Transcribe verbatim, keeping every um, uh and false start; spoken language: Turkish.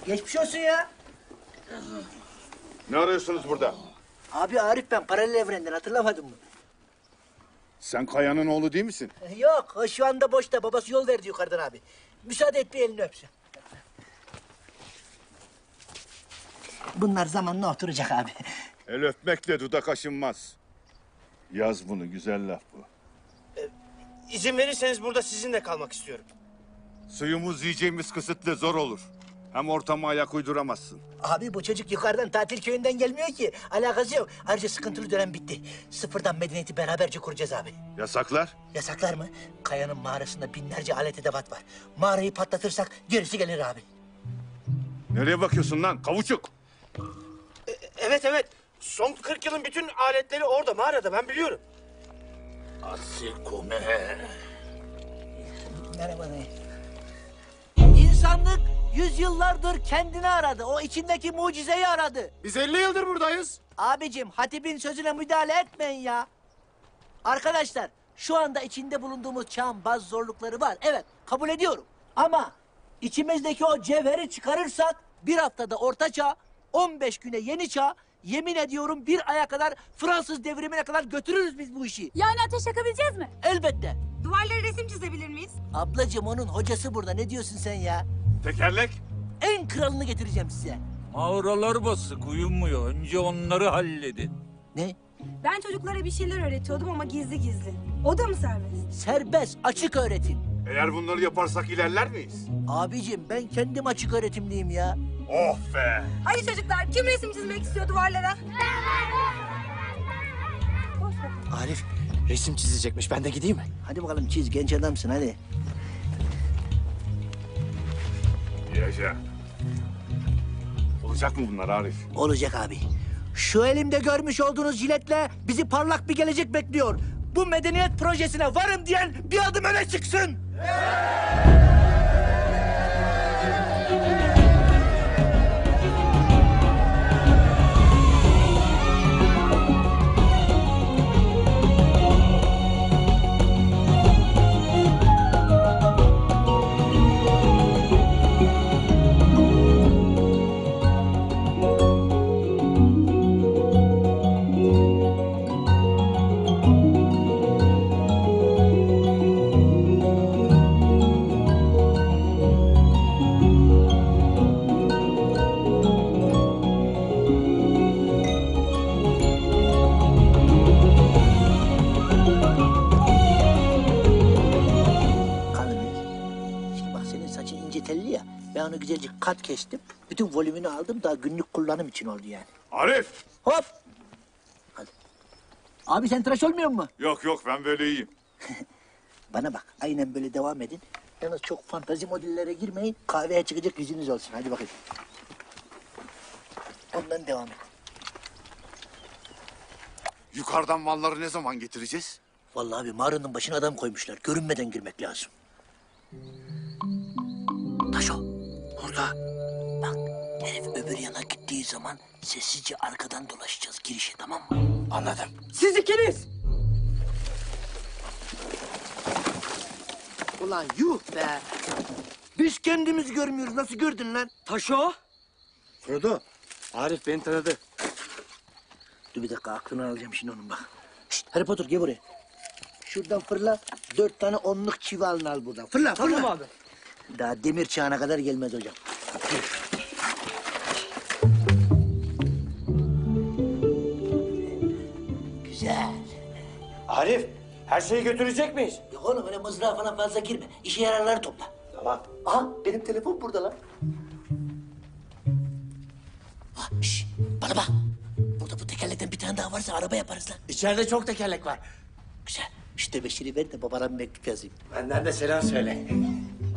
Geçmiş olsun ya. Ne arıyorsunuz burada? Abi Arif ben paralel evrenden hatırlamadın mı? Sen Kaya'nın oğlu değil misin? Yok o şu anda boşta babası yol verdi yukarıdan abi. Müsaade et bir elini öpsün. Bunlar zamanla oturacak abi. El öpmekle dudak aşınmaz. Yaz bunu, güzel laf bu. İzin verirseniz burada sizinle kalmak istiyorum. Suyumuz, yiyeceğimiz kısıtlı, zor olur. Hem ortama ayak uyduramazsın. Abi bu çocuk yukarıdan tatil köyünden gelmiyor ki. Alakası yok. Ayrıca sıkıntılı dönem bitti. Sıfırdan medeniyeti beraberce kuracağız abi. Yasaklar? Yasaklar mı? Kaya'nın mağarasında binlerce alet edevat var. Mağarayı patlatırsak gerisi gelir abi. Nereye bakıyorsun lan, kavuçuk? E, evet evet. Son kırk yılın bütün aletleri orada mağarada ben biliyorum. Asikume. Merhaba dayı. İnsanlık yüzyıllardır kendini aradı. O içindeki mucizeyi aradı. Biz elli yıldır buradayız. Abicim hatibin sözüne müdahale etmeyin ya. Arkadaşlar şu anda içinde bulunduğumuz çağın bazı zorlukları var. Evet kabul ediyorum. Ama içimizdeki o cevheri çıkarırsak bir haftada orta çağ, on beş güne yeni çağ, yemin ediyorum bir aya kadar Fransız devrimine kadar götürürüz biz bu işi. Yani ateş yakabileceğiz mi? Elbette. Duvarlara resim çizebilir miyiz? Ablacığım onun hocası burada. Ne diyorsun sen ya? Tekerlek? En kralını getireceğim size. Mağaralar basık, uyumuyor. Önce onları halledin. Ne? Ben çocuklara bir şeyler öğretiyordum ama gizli gizli. O da mı serbest? Serbest, açık öğretim. Eğer bunları yaparsak ilerler miyiz? Abicim ben kendim açık öğretimliyim ya. Oh be! Hadi çocuklar kim resim çizmek istiyor duvarlara? Arif resim çizecekmiş. Ben de gideyim mi? Hadi bakalım çiz, genç adamsın hadi. Yaşa. Olacak mı bunlar Arif? Olacak abi. Şu elimde görmüş olduğunuz jiletle bizi parlak bir gelecek bekliyor. Bu medeniyet projesine varım diyen bir adım öne çıksın. Ben onu güzelce kat kestim. Bütün volümünü aldım. Daha günlük kullanım için oldu yani. Arif! Hop! Hadi. Abi sen tıraş olmuyor mu? Yok yok, ben böyle iyiyim. Bana bak. Aynen böyle devam edin. Yalnız çok fantazi modellere girmeyin. Kahveye çıkacak yüzünüz olsun. Hadi bakayım. Ondan devam et. Yukarıdan malları ne zaman getireceğiz? Vallahi abi mağaranın başına adam koymuşlar. Görünmeden girmek lazım. Taşo. Burada. Bak herif öbür yana gittiği zaman sessizce arkadan dolaşacağız girişe, tamam mı? Anladım. Siz ikiniz. Ulan yuh be. Biz kendimiz görmüyoruz. Nasıl gördün lan? Taşo. Frodo. Arif beni tanıdı. Dur bir dakika aklını alacağım şimdi onun bak. Şşt Harry Potter gel buraya. Şuradan fırla. Dört tane onluk çivi alın al buradan. Fırla fırla. Tamam abi. Daha demir çağına kadar gelmez hocam. Güzel. Arif her şeyi götürecek miyiz? Yok oğlum öyle mızrağa falan fazla girme. İşe yararları topla. Tamam. Aha benim telefon burada lan. Ha, şş, bana bak. Burada bu tekerlekten bir tane daha varsa araba yaparız lan. İçeride çok tekerlek var. Güzel. İşte beşiri ver de babana bir mektup yazayım. Benden de selam söyle.